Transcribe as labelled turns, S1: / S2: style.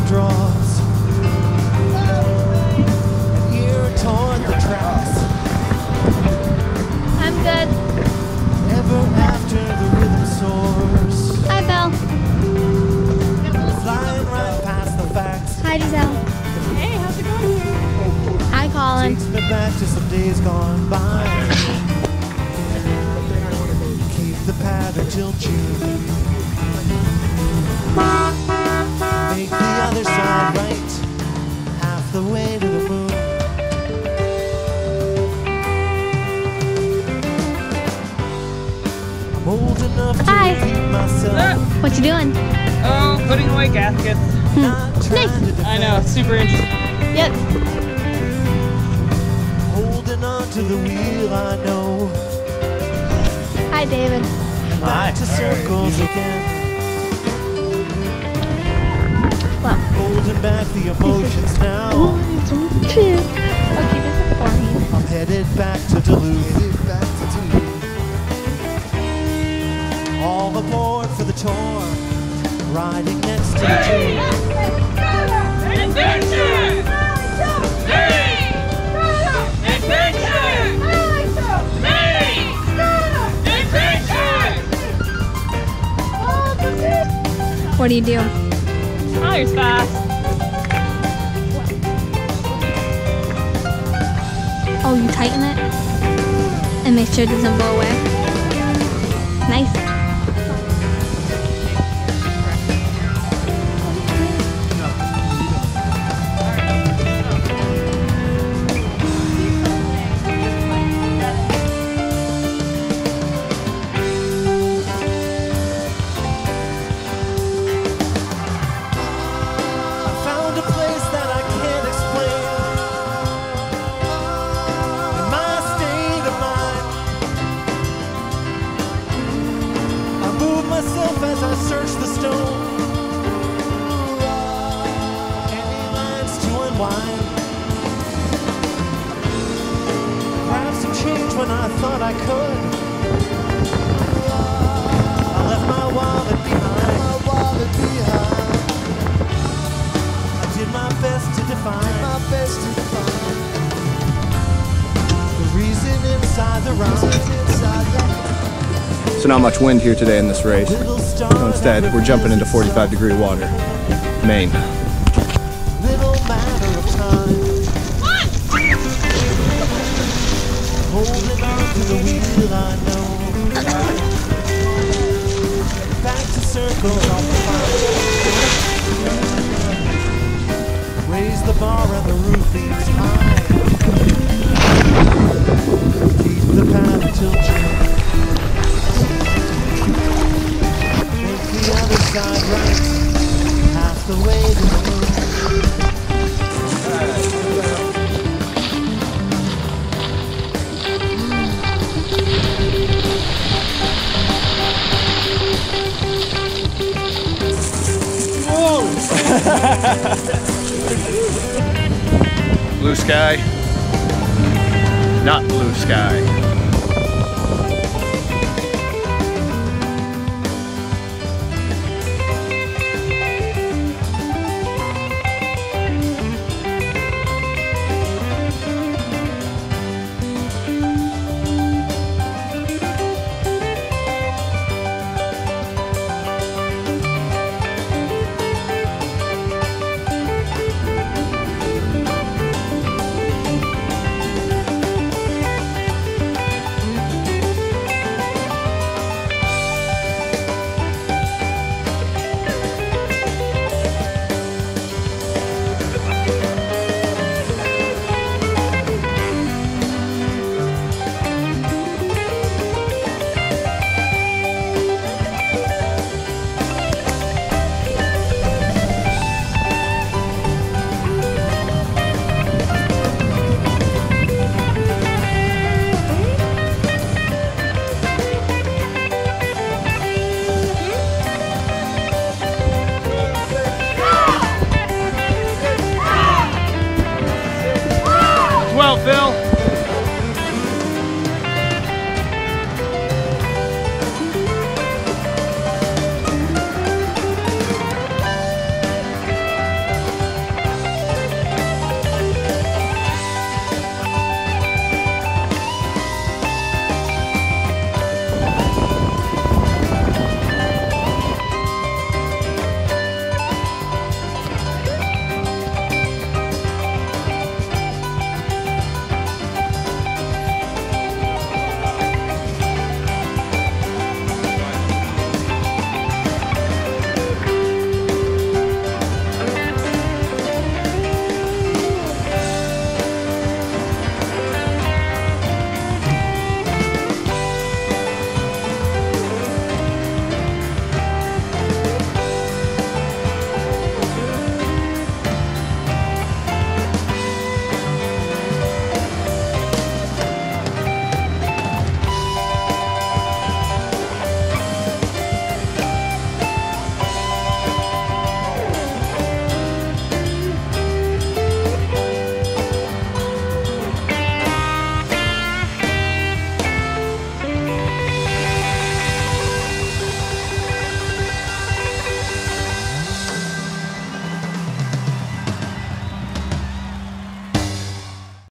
S1: draws. An ear toward the tracks.
S2: I'm good.
S1: Ever after the rhythm soars.
S2: Hi, Belle.
S1: Flying right past the facts.
S2: Hi, Giselle.
S3: Hey, how's it going?
S2: Hi, Colin.
S1: Takes me back to some days gone by. Keep the pattern till June. Make the other side right, half the way to the moon. I'm old enough to repeat myself.
S2: What you doing?
S3: Oh, putting away gaskets.
S1: Not trying to defend.
S3: I know, super interesting.
S2: Yep.
S1: Holding on to the wheel, I know.
S2: Hi, David.
S1: Back to circles again.
S2: Well.
S1: Holding back the emotions now.
S2: Okay, this is boring.
S1: I'm headed back to Duluth. All aboard for the tour. Riding next to the tree.
S4: Adventure! Maine! Adventure! Maine! Adventure!
S2: What do you do?
S3: Oh, you're fast.
S2: Oh, you tighten it and make sure it doesn't blow away. Nice.
S1: As I search the stone, any lines to unwind. Grab some change when I thought I could. I left my wallet behind. I did my best to define the reason inside the rhyme.
S5: So not much wind here today in this race. So instead, we're jumping into 45-degree water. Maine.
S1: Little matter of time. Holding on to the wheel, I know. Back to circles on the fire. Raise the bar and the roof beams high. Keep the path until June. The other side right, half the way to the moon.
S5: Whoa! Blue sky, not blue sky.